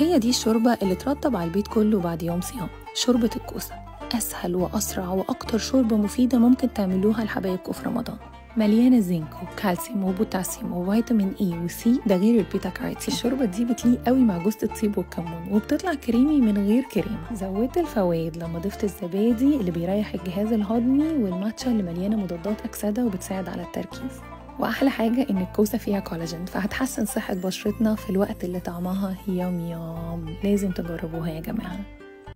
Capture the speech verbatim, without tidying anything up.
هي دي الشوربة اللي ترطب على البيت كله بعد يوم صيام، شوربة الكوسة. أسهل وأسرع وأكتر شوربة مفيدة ممكن تعملوها لحبايبكم في رمضان. مليانة زنك وكالسيوم وبوتاسيوم وفيتامين إي وسي، ده غير البيتا كاروتين. الشوربة دي بتليق قوي مع جوز الطيب والكمون، وبتطلع كريمي من غير كريمة. زودت الفوائد لما ضفت الزبادي اللي بيريح الجهاز الهضمي، والماتشا اللي مليانة مضادات أكسدة وبتساعد على التركيز. وأحلى حاجة إن الكوسة فيها كولاجين، فهتحسن صحة بشرتنا في الوقت اللي طعمها يام يام. لازم تجربوها يا جماعة.